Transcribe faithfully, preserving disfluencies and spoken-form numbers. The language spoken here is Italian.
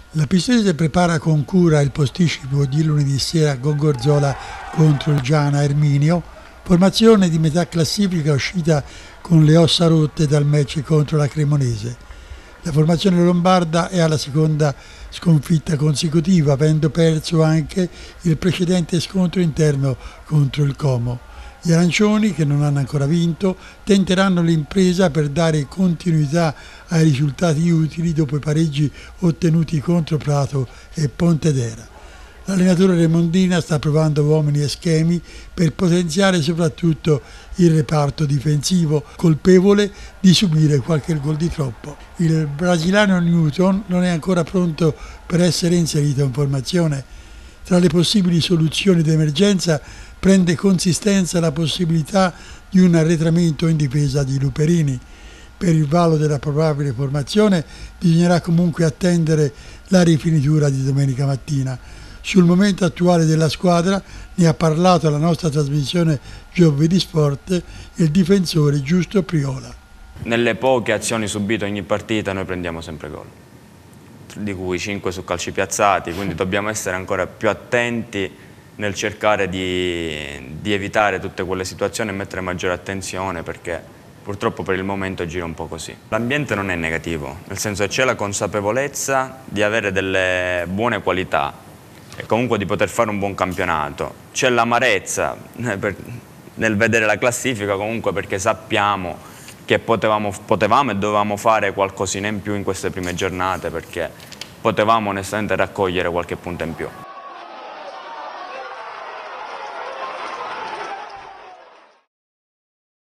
La Pistoia prepara con cura il posticipo di lunedì sera Gongorzola contro il Giana Erminio, formazione di metà classifica uscita con le ossa rotte dal match contro la Cremonese. La formazione lombarda è alla seconda sconfitta consecutiva, avendo perso anche il precedente scontro interno contro il Como. Gli arancioni, che non hanno ancora vinto, tenteranno l'impresa per dare continuità ai risultati utili dopo i pareggi ottenuti contro Prato e Pontedera. L'allenatore Remondina sta provando uomini e schemi per potenziare soprattutto il reparto difensivo, colpevole di subire qualche gol di troppo. Il brasiliano Newton non è ancora pronto per essere inserito in formazione. Tra le possibili soluzioni d'emergenza prende consistenza la possibilità di un arretramento in difesa di Luperini. Per il valo della probabile formazione bisognerà comunque attendere la rifinitura di domenica mattina. Sul momento attuale della squadra ne ha parlato alla nostra trasmissione Giovedì Sport il difensore Giusto Priola. Nelle poche azioni subite ogni partita noi prendiamo sempre gol, di cui cinque su calci piazzati, quindi dobbiamo essere ancora più attenti nel cercare di, di evitare tutte quelle situazioni e mettere maggiore attenzione, perché purtroppo per il momento gira un po' così. L'ambiente non è negativo, nel senso che c'è la consapevolezza di avere delle buone qualità e comunque di poter fare un buon campionato. C'è l'amarezza nel vedere la classifica comunque, perché sappiamo che potevamo, potevamo e dovevamo fare qualcosina in più in queste prime giornate, perché potevamo onestamente raccogliere qualche punto in più.